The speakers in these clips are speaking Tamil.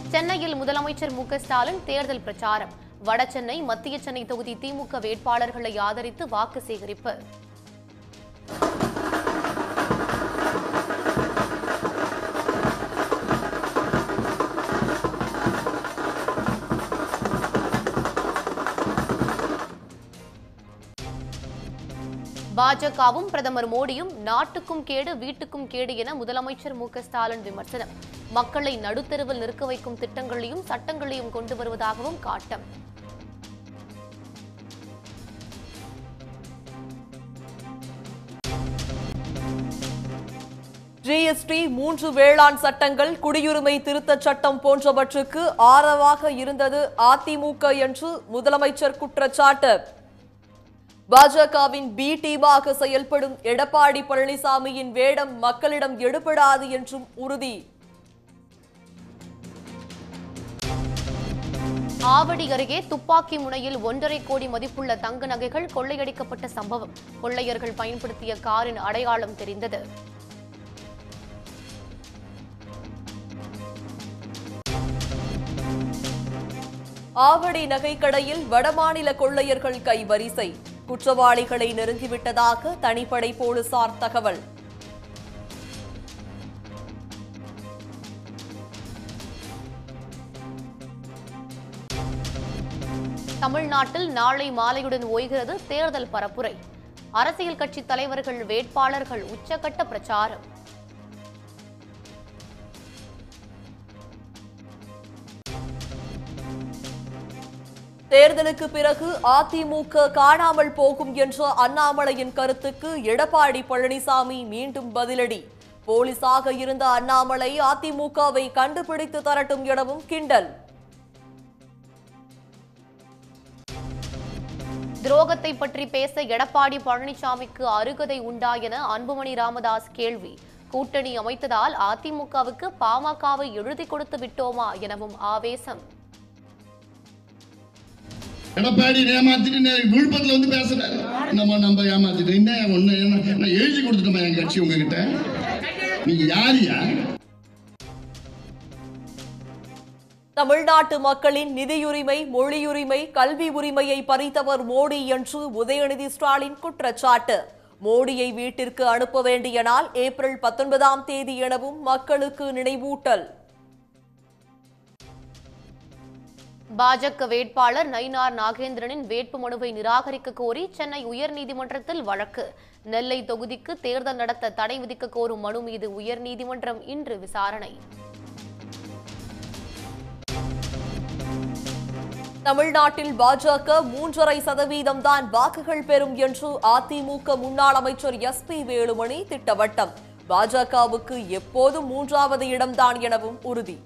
சென்னையில் முதலமைச்சர் மு.க.ஸ்டாலின் தேர்தல் பிரச்சாரம். வடசென்னை, மத்திய சென்னை தொகுதி திமுக வேட்பாளர்களை ஆதரித்து வாக்கு சேகரிப்பு. பாஜகவும் பிரதமர் மோடியும் நாட்டுக்கும் கேடு வீட்டுக்கும் கேடு என முதலமைச்சர் மு.க.ஸ்டாலின் விமர்சனம். மக்களை நடுத்தெருவில் நிற்க வைக்கும் திட்டங்களையும் சட்டங்களையும் கொண்டு வருவதாகவும் காட்டம். ஜிஎஸ்டி, 3 வேளாண் சட்டங்கள், குடியுரிமை திருத்தச் சட்டம் போன்றவற்றுக்கு ஆதரவாக இருந்தது அதிமுக என்று முதலமைச்சர் குற்றச்சாட்டு. பாஜகவின் பி டீமாக செயல்படும் எடப்பாடி பழனிசாமியின் வேடம் மக்களிடம் எடுபடாது என்றும் உறுதி. ஆவடி அருகே துப்பாக்கி முனையில் 1.5 கோடி மதிப்புள்ள தங்க நகைகள் கொள்ளையடிக்கப்பட்ட சம்பவம். கொள்ளையர்கள் பயன்படுத்திய காரின் அடையாளம் தெரிந்தது. ஆவடி நகைக்கடையில் வடமாநில கொள்ளையர்கள் கைவரிசை. குற்றவாளிகளை நெருங்கிவிட்டதாக தனிப்படை போலீசார் தகவல். தமிழ்நாட்டில் நாளை மாலையுடன் ஓய்கிறது தேர்தல் பரப்புரை. அரசியல் கட்சி தலைவர்கள், வேட்பாளர்கள் உச்சகட்ட பிரச்சாரம். தேர்தலுக்கு பிறகு அதிமுக காணாமல் போகும் என்ற அண்ணாமலையின் கருத்துக்கு எடப்பாடி பழனிசாமி மீண்டும் பதிலடி. போலீசாக இருந்த அண்ணாமலை அதிமுகவை கண்டுபிடித்து தரட்டும் எனவும் கிண்டல். துரோகத்தை பற்றி பேச எடப்பாடி பழனிசாமிக்கு அருகதை உண்டா என அன்புமணி ராமதாஸ் கேள்வி. கூட்டணி அமைத்ததால் அதிமுகவுக்கு பாமகவை எழுதி கொடுத்து விட்டோமா எனவும் ஆவேசம். எடப்பாடி ஏமாத்திட்டு விழுப்புரத்துல வந்து பேசுறாரு. நம்ம ஏமாத்திட்டு என்ன எழுதி கொடுத்துட்டோமா என் கட்சி உங்ககிட்ட? நீங்க யாரியா? தமிழ்நாட்டு மக்களின் நிதியுரிமை, மொழியுரிமை, கல்வி உரிமையை பறித்தவர் மோடி என்று உதயநிதி ஸ்டாலின் குற்றச்சாட்டு. மோடியை வீட்டிற்கு அனுப்ப வேண்டிய நாள் ஏப்ரல் 19ஆம் தேதி எனவும் மக்களுக்கு நினைவூட்டல். பாஜக வேட்பாளர் நயினார் நாகேந்திரனின் வேட்பு மனுவை நிராகரிக்க கோரி சென்னை உயர்நீதிமன்றத்தில் வழக்கு. நெல்லை தொகுதிக்கு தேர்தல் நடத்த தடை விதிக்க கோரும் மனு மீது உயர்நீதிமன்றம் இன்று விசாரணை. தமிழ்நாட்டில் பாஜக 3.5% தான் வாக்குகள் பெறும் என்று அதிமுக முன்னாள் அமைச்சர் எஸ்.பி. வேலுமணி திட்டவட்டம். பாஜகவுக்கு எப்போதும் 3வது இடம்தான் எனவும் உறுதி.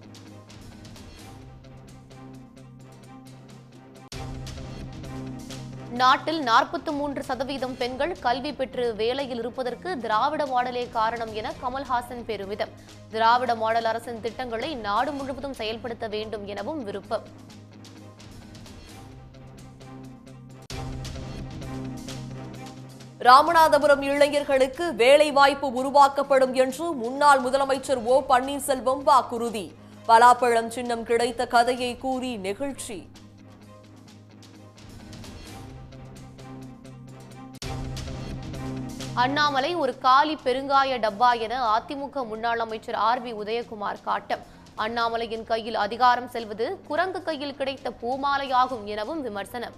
நாட்டில் 43% பெண்கள் கல்வி பெற்று வேலையில் இருப்பதற்கு திராவிட மாடலே காரணம் என கமல்ஹாசன் பெருமிதம். திராவிட மாடல் அரசின் திட்டங்களை நாடு முழுவதும் செயல்படுத்த வேண்டும் எனவும் விருப்பம். ராமநாதபுரம் இளைஞர்களுக்கு வேலை வாய்ப்பு உருவாக்கப்படும் என்று முன்னாள் முதலமைச்சர் ஓ பன்னீர்செல்வம் வாக்குறுதி. பலாப்பழம் சின்னம் கிடைத்த கதையை கூறி நெகிழ்ச்சி. அண்ணாமலை ஒரு காலி பெருங்காய டப்பா என அதிமுக முன்னாள் அமைச்சர் ஆர்.பி. உதயகுமார் காட்டம். அண்ணாமலையின் கையில் அதிகாரம் செல்வது குரங்கு கையில் கிடைத்த பூமாலையாகும் எனவும் விமர்சனம்.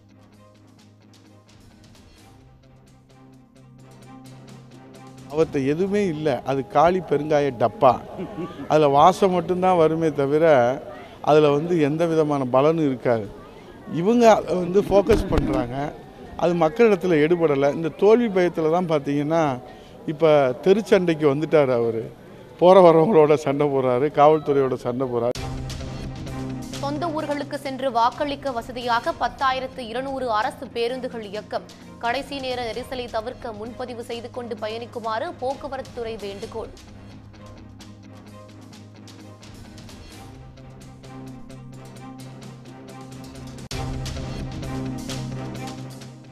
அவர்கிட்ட எதுவுமே இல்லை, அது காலி பெருங்காய டப்பா. அதில் வாசம் மட்டும்தான் வருமே தவிர அதில் எந்த விதமான பலனும் இருக்காது. இவங்க அதை ஃபோக்கஸ் பண்ணுறாங்க, அது மக்களிடத்தில் எடுபடலை. இந்த தோல்வி பயத்தில் தான் பார்த்தீங்கன்னா இப்போ தெருச்சண்டைக்கு வந்துட்டார். அவர் போகிற வரவங்களோட சண்டை போடுறாரு, காவல்துறையோட சண்டை போடுறாரு. சொந்த ஊர்களுக்கு சென்று வாக்களிக்க வசதியாக 10,200 அரசு பேருந்துகள் இயக்கம். கடைசி நேர நெரிசலை தவிர்க்க முன்பதிவு செய்து கொண்டு பயணிக்குமாறு போக்குவரத்து துறை வேண்டுகோள்.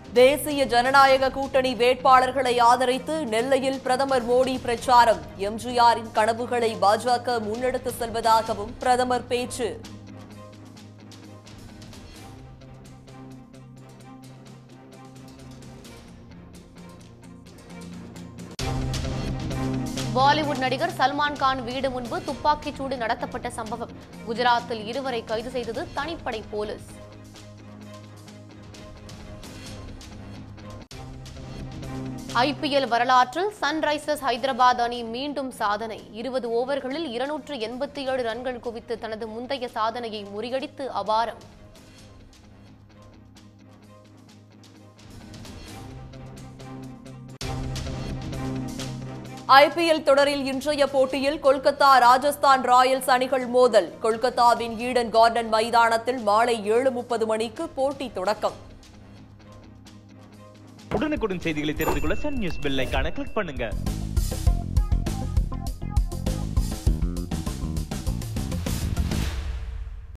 தேசிய ஜனநாயக கூட்டணி வேட்பாளர்களை ஆதரித்து நெல்லையில் பிரதமர் மோடி பிரச்சாரம். எம்ஜிஆரின் கனவுகளை பாஜக முன்னெடுத்து செல்வதாகவும் பிரதமர் பேச்சு. பாலிவுட் நடிகர் சல்மான் கான் வீடு முன்பு துப்பாக்கிச் சூடு நடத்தப்பட்ட சம்பவம். குஜராத்தில் இருவரை கைது செய்தது தனிப்படை போலீஸ். ஐபிஎல் வரலாற்றில் சன்ரைசர்ஸ் ஹைதராபாத் அணி மீண்டும் சாதனை. 20 ஓவர்களில் 287 ரன்கள் குவித்து தனது முந்தைய சாதனையை முறியடித்து அபாரம். ஐபிஎல் தொடரில் இன்றைய போட்டியில் கொல்கத்தா ராஜஸ்தான் ராயல்ஸ் அணிகள் மோதல். கொல்கத்தாவின் ஈடன் கார்டன் மைதானத்தில் மாலை 7:30 மணிக்கு போட்டி தொடக்கம். உடனுக்குடன் செய்திகளை தெரிந்து கொள்ள சன் நியூஸ் பெல் ஐகானை கிளிக் பண்ணுங்க.